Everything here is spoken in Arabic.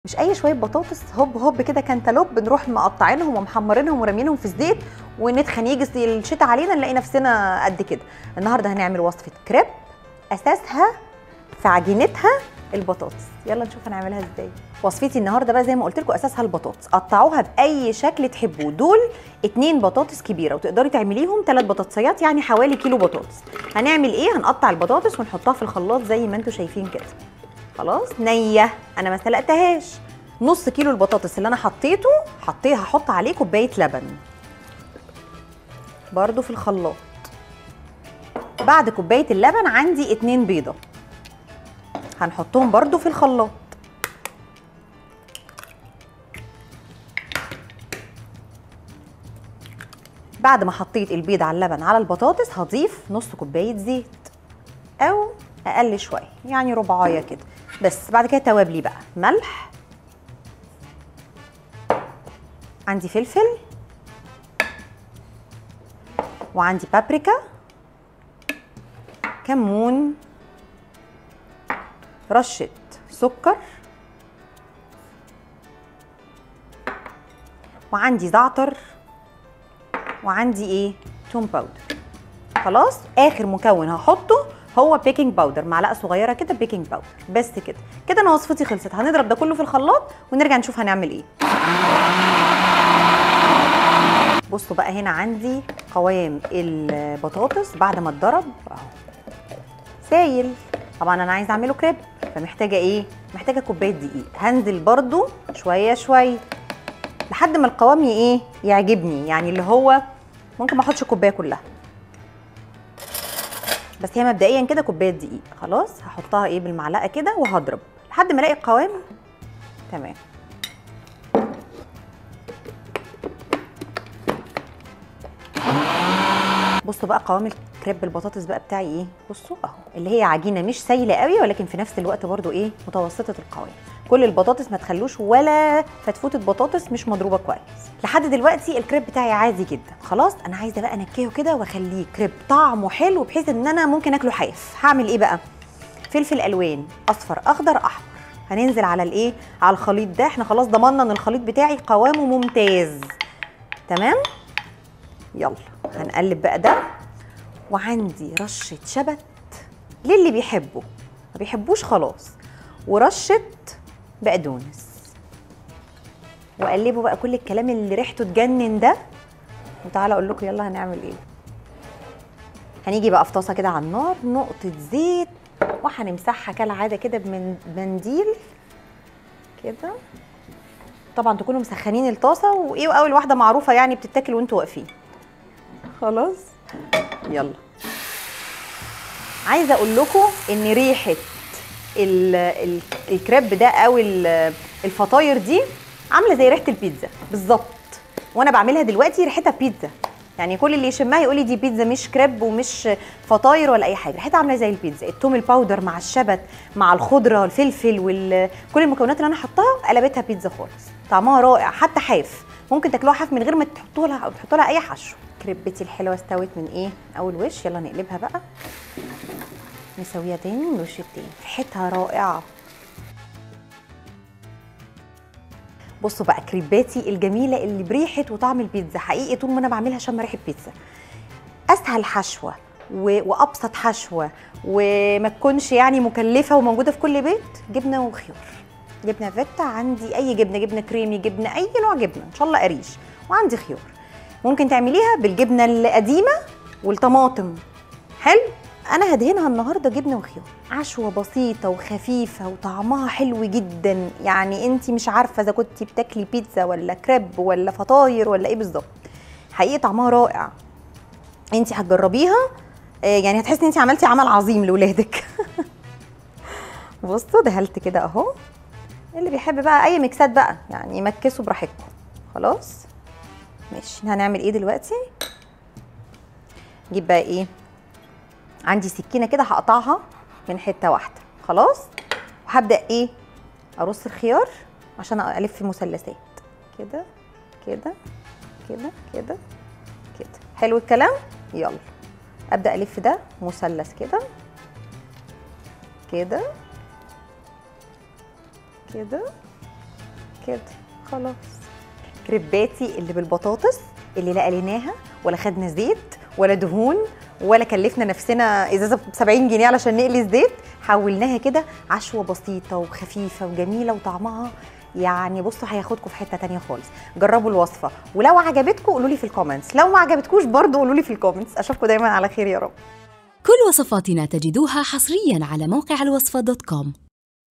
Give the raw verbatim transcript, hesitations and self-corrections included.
مش اي شويه بطاطس هوب هوب كده كانتالوب نروح مقطعينهم ومحمرينهم ورامينهم في زيت وندخن يجي الشتاء علينا نلاقي نفسنا قد كده. النهارده هنعمل وصفه كريب اساسها في عجينتها البطاطس. يلا نشوف هنعملها ازاي. وصفتي النهارده بقى زي ما قلت لكم اساسها البطاطس، قطعوها باي شكل تحبوه. دول اتنين بطاطس كبيره وتقدري تعمليهم ثلاث بطاطسيات يعني حوالي كيلو بطاطس. هنعمل ايه؟ هنقطع البطاطس ونحطها في الخلاط زي ما انتم شايفين كده. خلاص نيه انا ما سلقتهاش. نص كيلو البطاطس اللي انا حطيته حطيها هحط عليه كوبايه لبن برضو في الخلاط. بعد كوبايه اللبن عندي اتنين بيضه هنحطهم برضو في الخلاط. بعد ما حطيت البيض على اللبن على البطاطس هضيف نص كوبايه زيت او اقل شويه يعني ربعايه كده بس. بعد كده توابلي بقى ملح، عندي فلفل، وعندي بابريكا، كمون، رشة سكر، وعندي زعتر، وعندي ايه؟ توم باودر. خلاص اخر مكون هحطه هو بيكنج باودر، معلقه صغيره كده بيكنج باودر بس كده. كده انا وصفتي خلصت. هنضرب ده كله في الخلاط ونرجع نشوف هنعمل ايه. بصوا بقى هنا عندي قوام البطاطس بعد ما اتضرب اهو سايل. طبعا انا عايزه اعمله كريب فمحتاجه ايه؟ محتاجه كوبايه دقيق. هنزل برضو شويه شويه لحد ما القوام ايه يعجبني، يعني اللي هو ممكن ما احطش الكوبايه كلها بس هي مبدئيا كده كوبايه دقيق. خلاص هحطها ايه بالمعلقه كده وهضرب لحد ما الاقي القوام تمام. بصوا بقى قوام الكريب البطاطس بقى بتاعي ايه. بصوا اهو اللي هي عجينه مش سايله قوي ولكن في نفس الوقت برضو ايه متوسطه القوام. كل البطاطس ما تخلوش ولا فتفوته بطاطس مش مضروبه كويس. لحد دلوقتي الكريب بتاعي عادي جدا. خلاص انا عايزه بقى انكهه كده واخليه كريب طعمه حلو بحيث ان انا ممكن اكله حاف. هعمل ايه بقى؟ فلفل الوان اصفر اخضر احمر. هننزل على الايه؟ على الخليط ده. احنا خلاص ضمننا ان الخليط بتاعي قوامه ممتاز تمام. يلا هنقلب بقى ده. وعندي رشه شبت للي بيحبه، ما بيحبوش خلاص، ورشه بقدونس. وقلبوا بقى كل الكلام اللي ريحته تجنن ده. وتعالى اقول لكم يلا هنعمل ايه. هنيجي بقى في طاسه كده على النار نقطه زيت وهنمسحها كالعاده كده بمنديل كده. طبعا تكونوا مسخنين الطاسه وايه، واول واحده معروفه يعني بتتاكل وانتوا واقفين. خلاص يلا. عايزه اقول لكم ان ريحه ال ال الكريب ده او الفطاير دي عامله زي ريحه البيتزا بالظبط. وانا بعملها دلوقتي ريحتها بيتزا، يعني كل اللي يشمها يقول لي دي بيتزا مش كريب ومش فطاير ولا اي حاجه. ريحتها عامله زي البيتزا. التوم الباودر مع الشبت مع الخضره الفلفل وكل المكونات اللي انا حطاها قلبتها بيتزا خالص. طعمها رائع حتى حاف. ممكن تاكلوها حاف من غير ما تحطوا لها او تحطوا لها اي حشو. كريبتي الحلوه استوت من ايه؟ اول وش. يلا نقلبها بقى نسويها تاني من الوش التاني. ريحتها رائعه. بصوا بقى كريباتي الجميله اللي بريحه وطعم البيتزا. حقيقي طول ما انا بعملها شم ريحه بيتزا. اسهل حشوه وابسط حشوه وما تكونش يعني مكلفه وموجوده في كل بيت. جبنه وخيار، جبنه فيتا، عندي اي جبنه، جبنه كريمي، جبنه اي نوع جبنه ان شاء الله قريش، وعندي خيار. ممكن تعمليها بالجبنه القديمه والطماطم. حلو. انا هدهنها النهارده جبنه وخيار. عشوه بسيطه وخفيفه وطعمها حلو جدا. يعني انت مش عارفه اذا كنتي بتاكلي بيتزا ولا كريب ولا فطاير ولا ايه بالظبط. حقيقي طعمها رائع. انت هتجربيها يعني هتحسي ان انت عملتي عمل عظيم لاولادك. بصوا دهلت كده اهو. اللي بيحب بقى اي ميكسات بقى يعني مكسوا براحتكم. خلاص ماشي. هنعمل ايه دلوقتي؟ نجيب بقى ايه؟ عندي سكينه كده هقطعها من حته واحده. خلاص. وهبدا ايه؟ ارص الخيار عشان الف مثلثات كده كده كده كده كده. حلو الكلام. يلا ابدا الف ده مثلث كده كده كده كده خلاص. كريباتي اللي بالبطاطس اللي لا قليناها ولا خدنا زيت ولا دهون ولا كلفنا نفسنا ازازه ب سبعين جنيه علشان نقلي الزيت، حولناها كده عشوه بسيطه وخفيفه وجميله وطعمها يعني بصوا هياخدكم في حته تانية خالص. جربوا الوصفه ولو عجبتكم قولوا لي في الكومنتس، لو ما عجبتكوش برضو قولوا لي في الكومنتس. اشوفكم دايما على خير يا رب. كل وصفاتنا تجدوها حصريا على موقع الوصفة دوت كوم.